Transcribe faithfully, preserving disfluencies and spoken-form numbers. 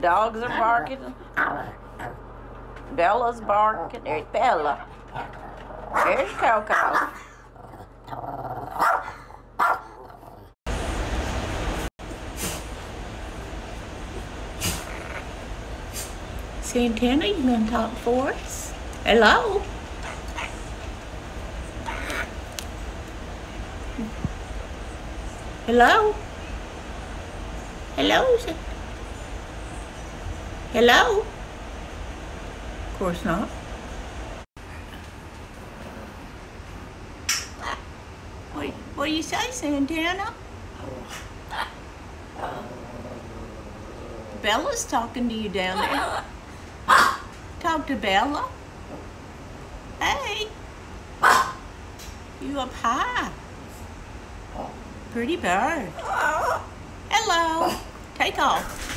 dogs are barking. Bella's barking. There's Bella. There's Coco. Santana, you gonna talk for us? Hello? Hello? Hello? Hello? Of course not. What, what do you say, Santana? Bella's talking to you down there. Talk to Bella. Hey. You up high. Pretty bird. Hello. Take off.